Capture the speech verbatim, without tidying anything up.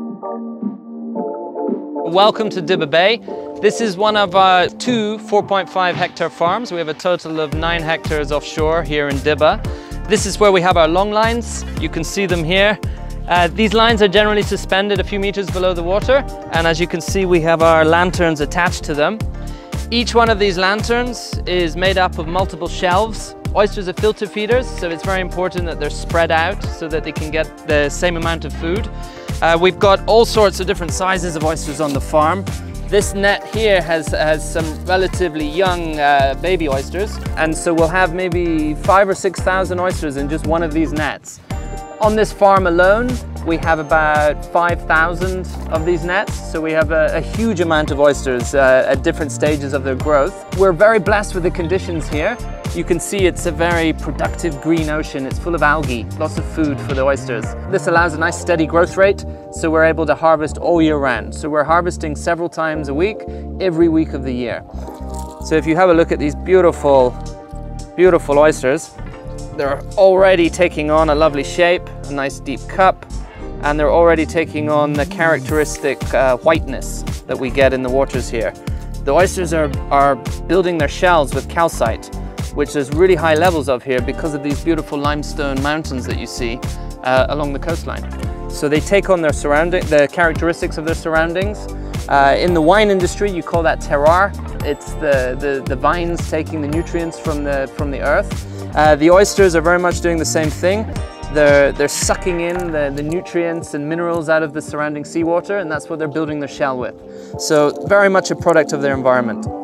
Welcome to Dibba Bay. This is one of our two four point five hectare farms. We have a total of nine hectares offshore here in Dibba. This is where we have our long lines. You can see them here. Uh, these lines are generally suspended a few meters below the water, and as you can see we have our lanterns attached to them. Each one of these lanterns is made up of multiple shelves. Oysters are filter feeders, so it's very important that they're spread out so that they can get the same amount of food. Uh, we've got all sorts of different sizes of oysters on the farm. This net here has, has some relatively young uh, baby oysters, and so we'll have maybe five or six thousand oysters in just one of these nets. On this farm alone, we have about five thousand of these nets, so we have a, a huge amount of oysters uh, at different stages of their growth. We're very blessed with the conditions here. You can see it's a very productive green ocean. It's full of algae, lots of food for the oysters. This allows a nice steady growth rate, so we're able to harvest all year round. So we're harvesting several times a week, every week of the year. So if you have a look at these beautiful, beautiful oysters, they're already taking on a lovely shape, a nice deep cup, and they're already taking on the characteristic uh, whiteness that we get in the waters here. The oysters are, are building their shells with calcite, which there's really high levels of here because of these beautiful limestone mountains that you see uh, along the coastline. So they take on their surrounding, the characteristics of their surroundings. Uh, in the wine industry, you call that terroir. It's the, the, the vines taking the nutrients from the, from the earth. Uh, the oysters are very much doing the same thing. They're, they're sucking in the, the nutrients and minerals out of the surrounding seawater, and that's what they're building their shell with. So very much a product of their environment.